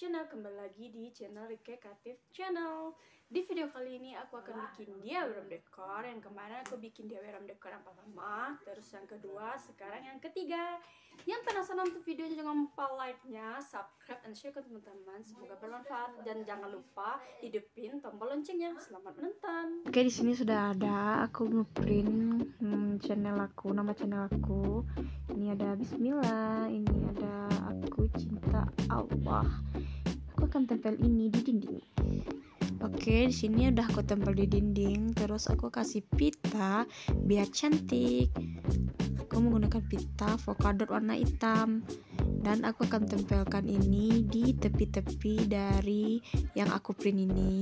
channel. Kembali lagi di channel Rike Kreatif Channel. Di video kali ini aku akan bikin diagram dekor. Yang kemarin aku bikin diagram dekor yang pertama, terus yang kedua, sekarang yang ketiga. Yang penasaran untuk videonya, jangan lupa like-nya, subscribe, dan share ke teman-teman. Semoga bermanfaat dan jangan lupa hidupin tombol loncengnya. Selamat menonton. Oke, di sini sudah ada aku ngeprint channel aku, nama channel aku. Ini ada Bismillah, ini ada aku cinta Allah. Aku akan tempel ini di dinding. Oke, di sini udah aku tempel di dinding. Terus aku kasih pita biar cantik. Aku menggunakan pita polkadot warna hitam. Dan aku akan tempelkan ini di tepi-tepi dari yang aku print ini.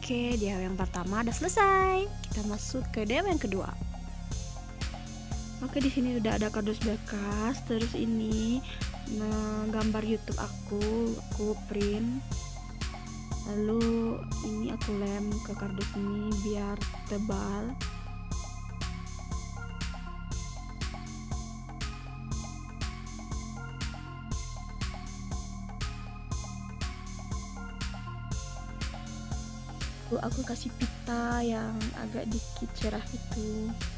Oke, DIY yang pertama udah selesai. Kita masuk ke DIY yang kedua. Oke, di sini udah ada kardus bekas. Terus ini gambar YouTube aku print. Lalu ini aku lem ke kardus ini biar tebal. Lalu aku kasih pita yang agak dikit cerah itu.